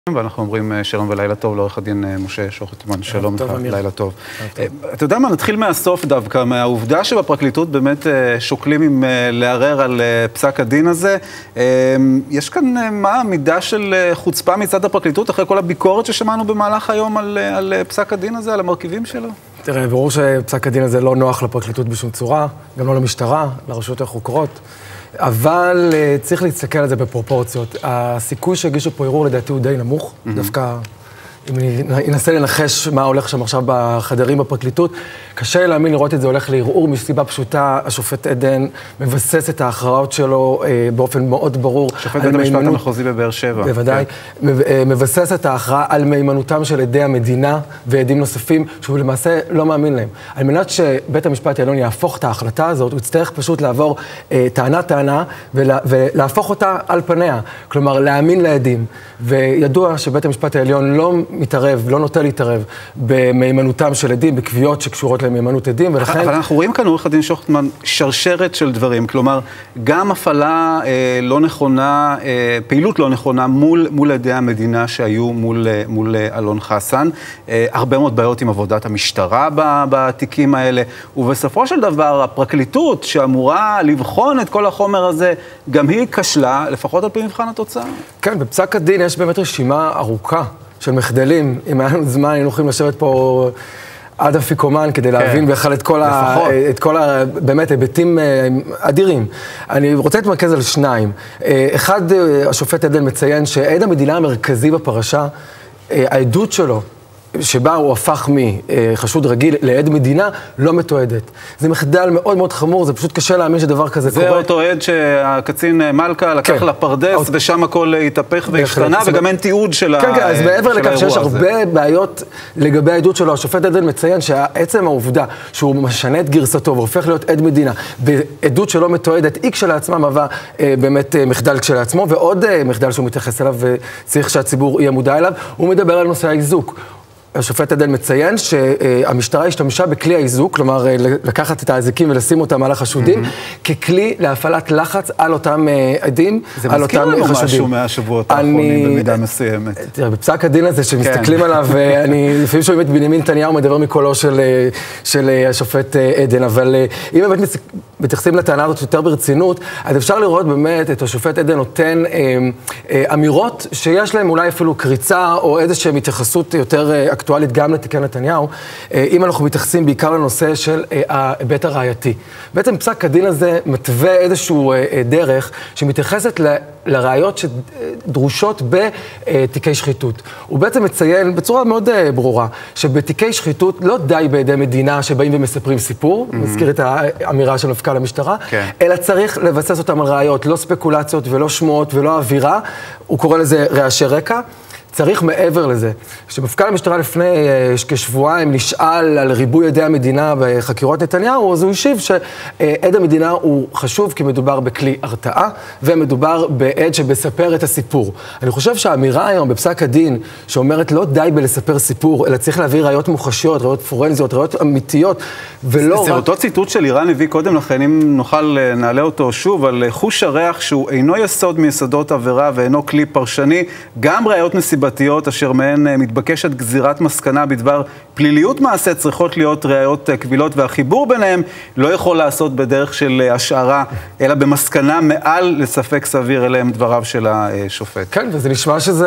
ואנחנו אומרים שלום ולילה טוב לעורך הדין משה שוחטמן, שלום לך, לילה טוב. אתה יודע מה, נתחיל מהסוף דווקא, מהעובדה שבפרקליטות באמת שוקלים אם לערער על פסק הדין הזה. יש כאן מה, מידה של חוצפה מצד הפרקליטות, אחרי כל הביקורת ששמענו במהלך היום על פסק הדין הזה, על המרכיבים שלו? תראה, ברור שפסק הדין הזה לא נוח לפרקליטות בשום צורה, גם לא למשטרה, לרשויות החוקרות. אבל צריך להסתכל על זה בפרופורציות. הסיכוי שהגישו פה ערעור לדעתי הוא די נמוך. דווקא, אם אני אנסה לנחש מה הולך שם עכשיו בחדרים בפרקליטות, קשה להאמין לראות את זה הולך לערעור מסיבה פשוטה. השופט עדן מבסס את ההכרעות שלו באופן מאוד ברור. שופט בית המשפט המחוזי בבאר שבע. בוודאי. מבסס את ההכרעה על מהימנותם של עדי המדינה ועדים נוספים, שהוא למעשה לא מאמין להם. על מנת שבית המשפט העליון יהפוך את ההחלטה הזאת, הוא יצטרך פשוט לעבור טענה ולהפוך אותה על פניה. כלומר, להאמין לעדים. וידוע שבית המשפט העליון לא מתערב, לא נוטה להתערב במהימנותם של עדים, בקביעות שקשורות למהימנות עדים, ולכן... אבל אנחנו רואים כאן, עורך הדין שוחטמן, שרשרת של דברים. כלומר, גם הפעלה לא נכונה, פעילות לא נכונה מול עדי המדינה שהיו מול אלון חסן. הרבה מאוד בעיות עם עבודת המשטרה בתיקים האלה. ובסופו של דבר, הפרקליטות שאמורה לבחון את כל החומר הזה, גם היא כשלה, לפחות על פי מבחן התוצאה. כן, בפסק הדין יש באמת רשימה ארוכה של מחדלים. אם היה לנו זמן, היינו יכולים לשבת פה עד אפיקומן כדי להבין בכלל את כל באמת היבטים אדירים. אני רוצה להתמרכז על שניים. אחד, השופט עדן מציין שעד המדינה המרכזי בפרשה, העדות שלו, שבה הוא הפך מחשוד רגיל לעד מדינה, לא מתועדת. זה מחדל מאוד מאוד חמור, זה פשוט קשה להאמין שדבר כזה קורה. זה אותו עד שהקצין מלכה לקח לפרדס, ושם הכל התהפך והשתנה, וגם אין תיעוד של האירוע הזה. כן, אז מעבר לכך שיש הרבה בעיות לגבי העדות שלו, השופט עדן מציין שעצם העובדה שהוא משנה את גרסתו והופך להיות עד מדינה, בעדות שלא מתועדת, היא כשלעצמה מהווה באמת מחדל כשלעצמו, ועוד מחדל שהוא מתייחס אליו וצריך שהציבור יהיה מודע אליו, הוא מדבר על נושא האיזוק. השופט עדן מציין שהמשטרה השתמשה בכלי האיזוק, כלומר לקחת את האזיקים ולשים אותם על החשודים, ככלי להפעלת לחץ על אותם עדים, על אותם חשודים. זה מזכיר לנו משהו מהשבועות האחרונים במידה מסוימת. תראה, בפסק הדין הזה שמסתכלים עליו, אני לפעמים שומעים את בנימין נתניהו מדבר מקולו של השופט עדן, אבל אם באמת מתייחסים לטענה הזאת יותר ברצינות, אז אפשר לראות באמת את השופט עדן נותן אמירות שיש להם אולי אפילו קריצה או איזושהי התייחסות יותר אקטואלית גם לתיקי נתניהו, אם אנחנו מתייחסים בעיקר לנושא של ההיבט הראייתי. בעצם פסק הדין הזה מתווה איזשהו דרך שמתייחסת לראיות שדרושות בתיקי שחיתות. הוא בעצם מציין בצורה מאוד ברורה שבתיקי שחיתות לא די בידי מדינה שבאים ומספרים סיפור, מזכיר את האמירה של מפכ"ל המשטרה, אלא צריך לבסס אותם על ראיות, לא ספקולציות ולא שמועות ולא אווירה, הוא קורא לזה רעשי רקע. צריך מעבר לזה. כשמפכ"ל המשטרה לפני כשבועיים נשאל על ריבוי עדי המדינה בחקירות נתניהו, אז הוא השיב שעד המדינה הוא חשוב כי מדובר בכלי הרתעה, ומדובר בעד שמספר את הסיפור. אני חושב שהאמירה היום בפסק הדין, שאומרת לא די בלספר סיפור, אלא צריך להביא ראיות מוחשיות, ראיות פורנזיות, ראיות אמיתיות, ולא... זה אותו ציטוט של איראן הביא קודם לכן, אם נוכל נעלה אותו שוב, על חוש הריח שהוא אינו יסוד מיסודות עבירה ואינו כלי פרשני, גם ראיות נסיבתיות אשר מהן מתבקשת גזירת מסקנה בדבר פליליות מעשה צריכות להיות ראיות קבילות, והחיבור ביניהם לא יכול לעשות בדרך של השערה, אלא במסקנה מעל לספק סביר. אליהם דבריו של השופט. כן, וזה נשמע שזה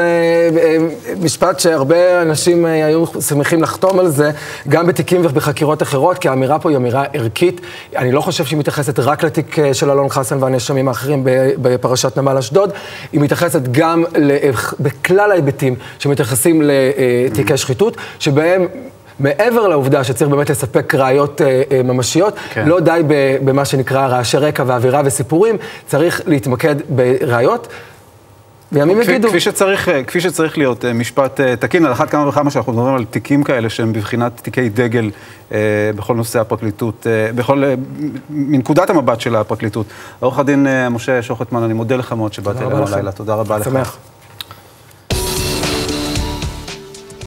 משפט שהרבה אנשים היו שמחים לחתום על זה, גם בתיקים ובחקירות אחרות, כי האמירה פה היא אמירה ערכית. אני לא חושב שהיא מתייחסת רק לתיק של אלון חסן והנאשמים האחרים בפרשת נמל אשדוד, היא מתייחסת גם בכלל ההיבטים שמתייחסים לתיקי שחיתות, שבהם מעבר לעובדה שצריך באמת לספק ראיות ממשיות, לא די במה שנקרא רעשי רקע ואווירה וסיפורים, צריך להתמקד בראיות. וימים יגידו. כפי שצריך להיות משפט תקין, על אחת כמה וכמה שאנחנו מדברים על תיקים כאלה שהם בבחינת תיקי דגל בכל נושא הפרקליטות, מנקודת המבט של הפרקליטות. עורך הדין משה שוחטמן, אני מודה לך מאוד שבאת אלינו הלילה. תודה רבה לך. שמח.